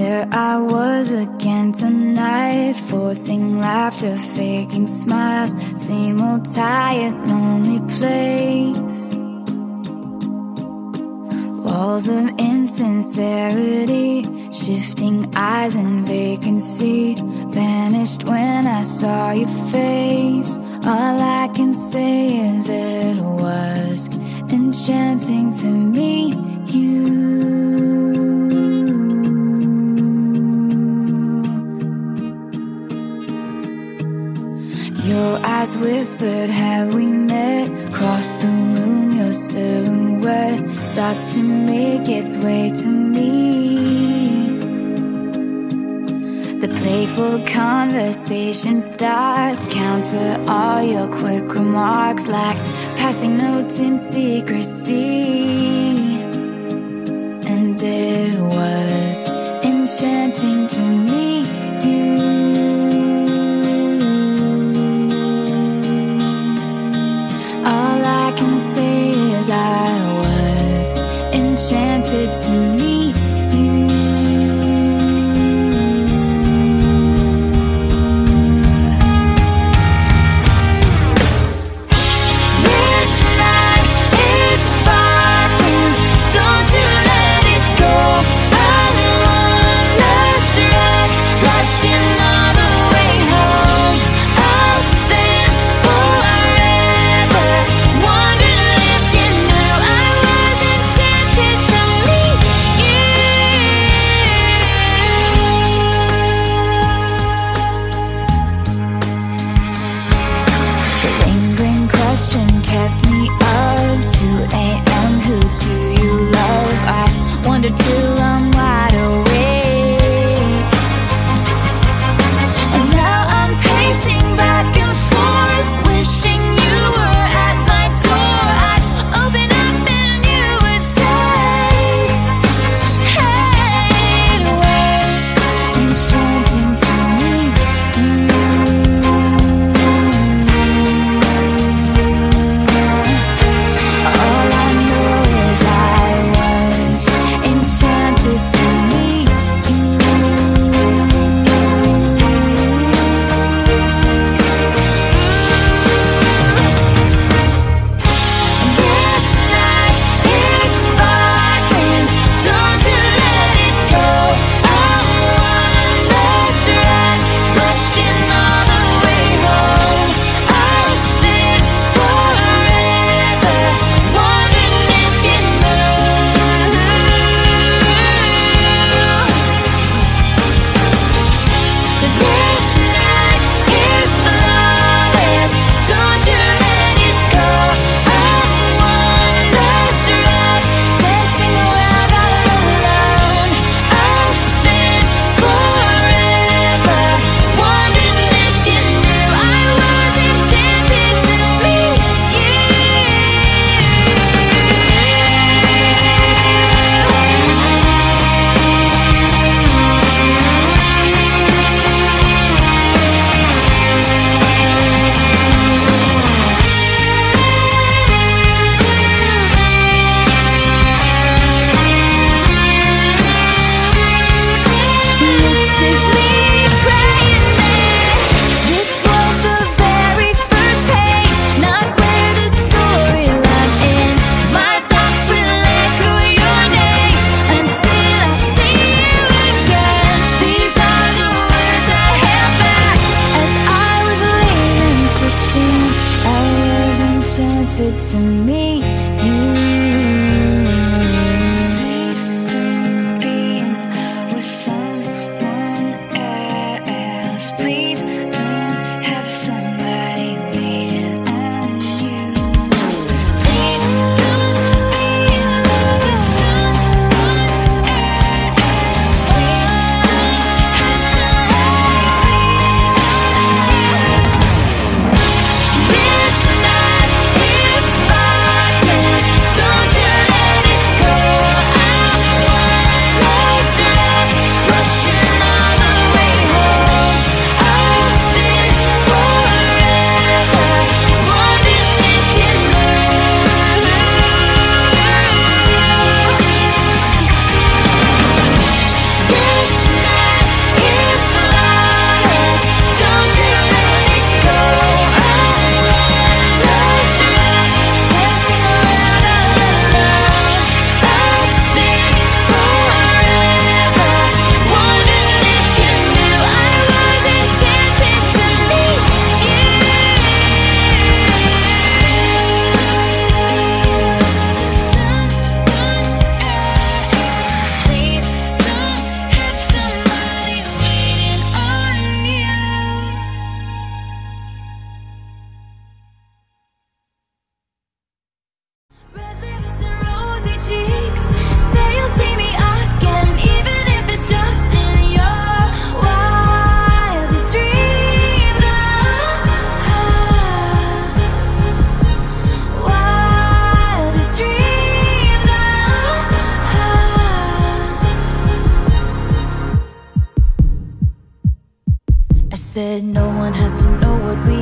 Here I was again tonight, forcing laughter, faking smiles. Same old tired, lonely place. Walls of insincerity, shifting eyes and vacancy. Vanished when I saw your face. All I can say is it was enchanting to meet you. Your eyes whispered, have we met? Across the room, your silhouette starts to make its way to me. The playful conversation starts, counter all your quick remarks like passing notes in secrecy. And it was enchanting to meet you. All I can say is I was enchanted to meet you. This night is sparkling, don't you let it go. I'm wonderstruck, blushing all the way home. I'll spend forever wondering if you knew I was enchanted to meet you. The lingering question kept me up. 2 a.m. Who do you love? I wonder till I'm wide awake. And now I'm pacing back and forth, wishing you were at my door. I'd open up and you would say, hey, it was enchanting to meet you. All I know is I was enchanted to meet you. This night is sparkling, don't you let it go. I'm wonderstruck, blushing all the way home. I'll spend forever wondering if you knew. This night is flawless, don't you let it go. I'm wonderstruck, dancing around all alone. I'll spend forever wondering if you knew I was enchanted to meet you. This is me praying that this was the very first page, not where the storyline ends. My thoughts will echo your name until I see you again. These are the words I held back as I was leaving too soon. I was enchanted to meet you. With someone else, please don't have somebody waiting on you. Please don't be in love with someone else. Please don't have somebody waiting on you. This night is fine. said no one has to know what we